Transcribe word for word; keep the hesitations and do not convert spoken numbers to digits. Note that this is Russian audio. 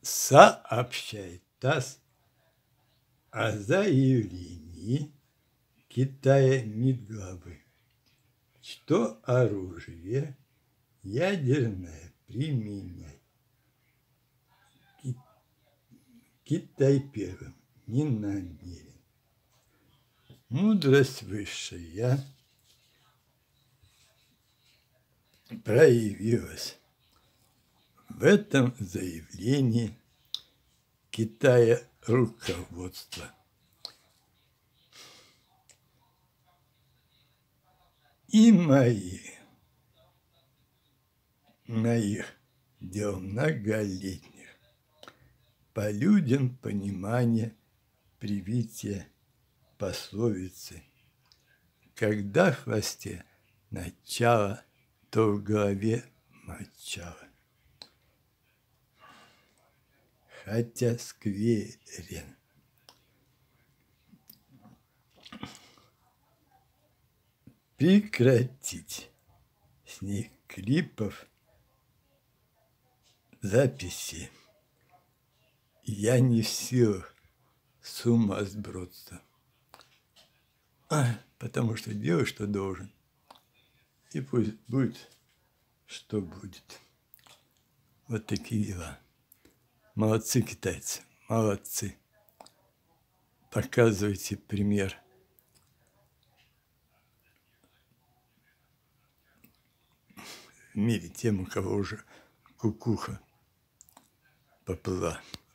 Сообщает ТАСС о заявлении Китая МИД-главы, что оружие ядерное применять Китай первым не намерен. Мудрость высшая проявилась в этом заявлении Китая руководства. И мои, моих дел многолетних, по людям понимание привития пословицы: когда в хвосте начало, то в голове мочало. Хотя скверен прекратить с них клипов записи. Я не в силах с ума сброситься, потому что делай, что должен, и пусть будет, что будет. Вот такие дела. Молодцы, китайцы, молодцы. Показывайте пример. В мире тем, у кого уже кукуха поплыла.